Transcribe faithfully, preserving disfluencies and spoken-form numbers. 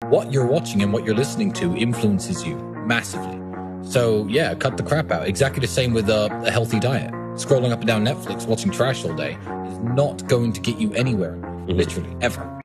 what you're watching and what you're listening to influences you massively. So yeah, cut the crap out. Exactly the same with a, a healthy diet. Scrolling up and down Netflix, watching trash all day is not going to get you anywhere, mm-hmm. literally, ever.